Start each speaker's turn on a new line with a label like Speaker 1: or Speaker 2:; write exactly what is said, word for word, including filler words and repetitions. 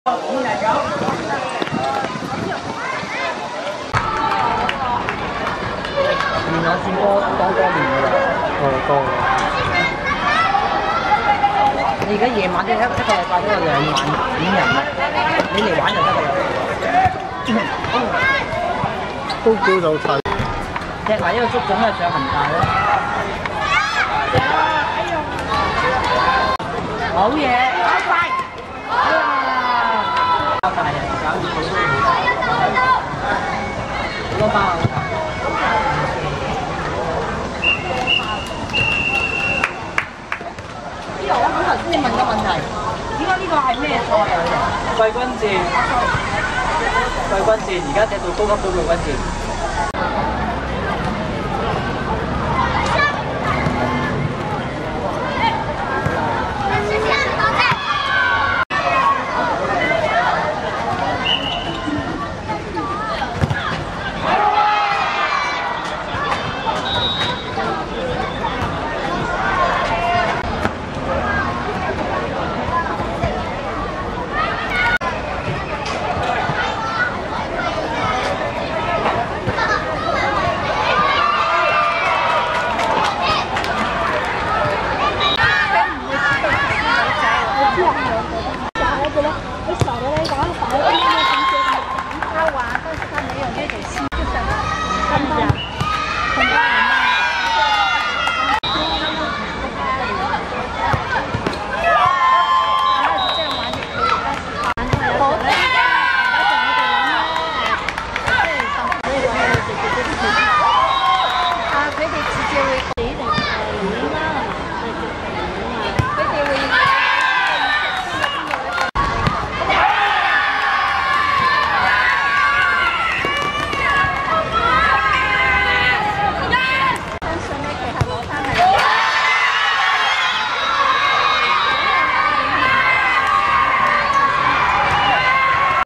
Speaker 1: 面有算多多多年㗎啦，
Speaker 2: 哦多。
Speaker 1: 你而家夜晚即係一一個禮拜都有兩晚點人啊？你嚟玩就得㗎啦。
Speaker 2: 都叫做齊。
Speaker 1: 踢埋呢個足總係上恒大咯。好嘢，好快！啊！好大人，搞掂好多包啊！呢個我咁頭先你問嘅問題，點解呢個係咩菜嚟嘅？
Speaker 3: 季軍戰，季軍戰，而家踢到高級組季軍戰。